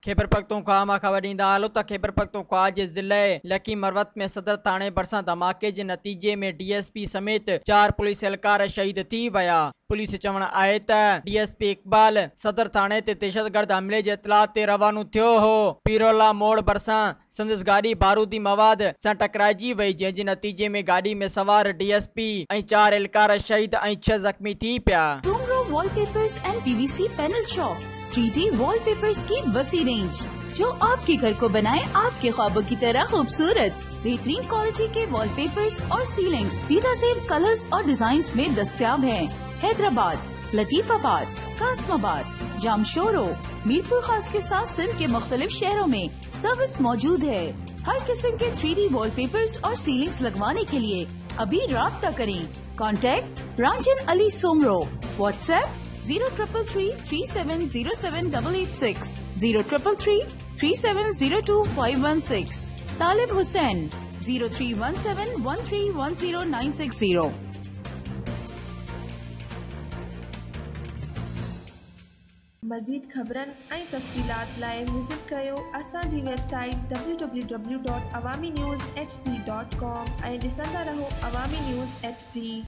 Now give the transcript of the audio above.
खैबर पख्तूनख्वा मां ख़बर ईंदा हालो त खैबर पख्तूनख्वा जे ज़िले लकी मरवत में सदर थाने भरिसां धमाके जे नतीजे में DSP समेत 4 पुलिस एहलकार शहीद थी विया। पुलिस चवण आहे त DSP इकबाल सदर थाने ते दहशतगर्द हमले जे इतलाह ते रवानो थियो हो। पीरोला मोड़ भरिसां संदसि गाड़ी बारूदी मवाद सां टकराइजी वई, जंहिंजे नतीजे में गाड़ी में सवार DSP ऐं 4 एहलकार शहीद ऐं 6 ज़ख्मी थी पिया। Soomro wallpapers and PVC panel shop 3D wallpapers की वसी रेंज जो आपके घर को बनाए आपके ख्वाबों की तरह खूबसूरत। बेहतरीन क्वालिटी के वॉलपेपर्स और सीलिंग्स बेहतरीन कलर्स और डिजाइन्स में दस्तयाब हैं। हैदराबाद, लतीफाबाद, कासमाबाद, जामशोरो, मीरपुर खास के साथ सिंध के मुख्तलिफ शहरों में सर्विस मौजूद है। हर किस्म के 3D वॉलपेपर्स और सीलिंग्स लगवाने के लिए अभी राब्ता करें। कॉन्टैक्ट रांझन अली सोमरो। व्हाट्सएप 0333370786 03333702 तालिब हुसैन 0317131090। मज़ीद ख़बरन ऐं तफ़सीलात लाइ विज़िट कयो असांजी वेबसाइट www.awamiNewsHD.com ऐं ॾिसंदा रहो अवामी न्यूज़ HD।